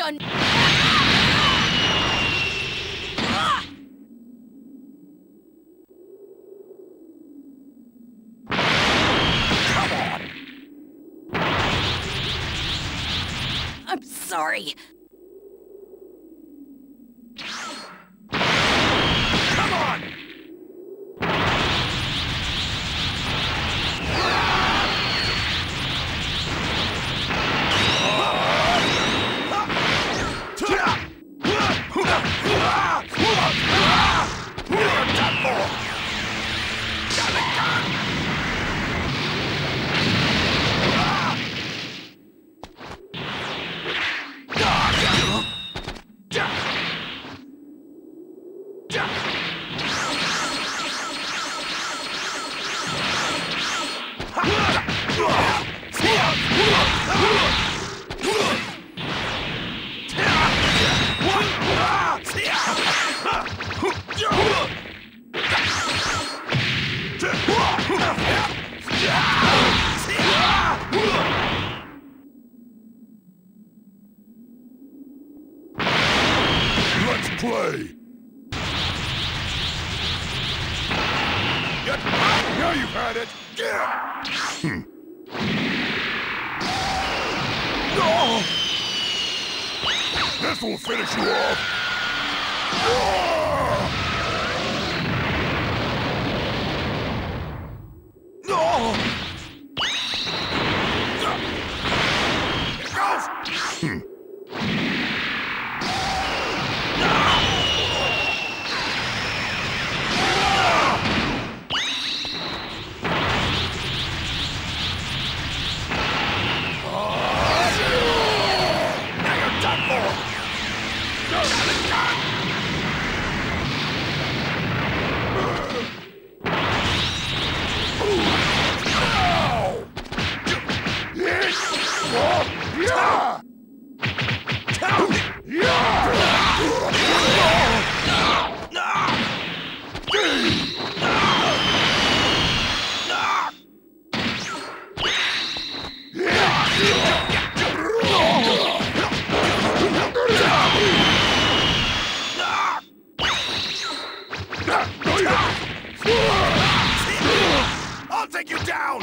done. I'm sorry. Come on! Let's play! Now you've had it! No! This will finish you off! No! Here it goes! I'll take you down!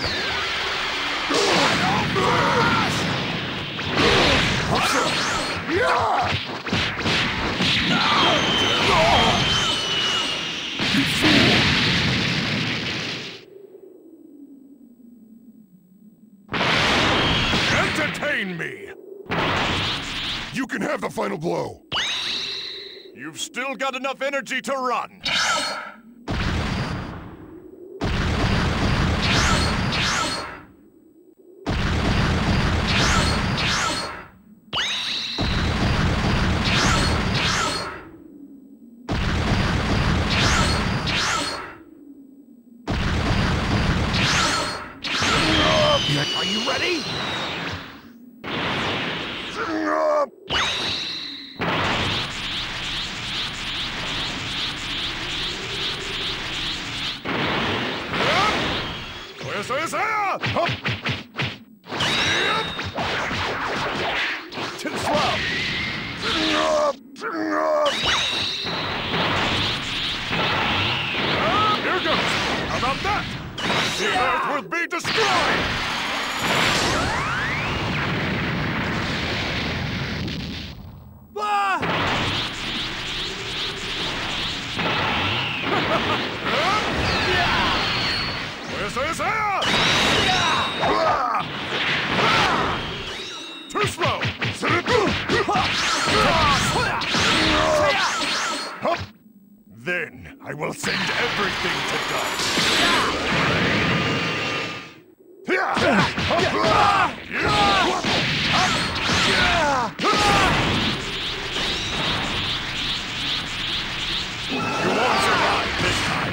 Entertain me! You can have the final blow. You've still got enough energy to run. Are you ready? Too slow. Here goes. How about that? The Earth will be destroyed. Too slow! Then I will send everything to dust. You won't survive this time.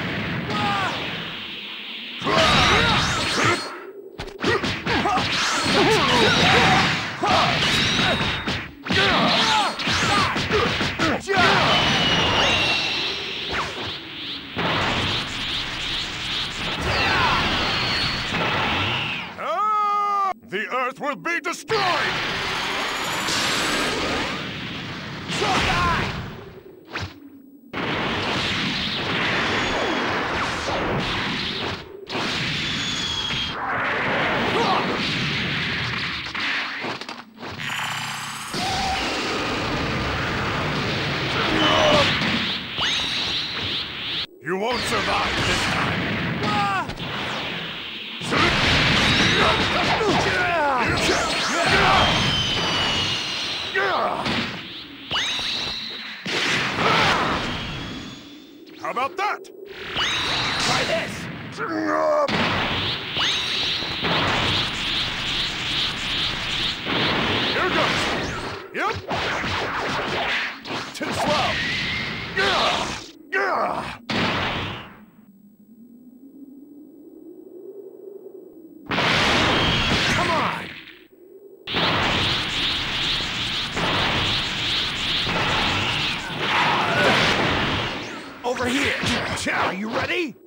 The Earth will be destroyed! You won't survive this time. How about that? Try this! Here goes. Yep. Too slow. Come on! Over here! Are you ready?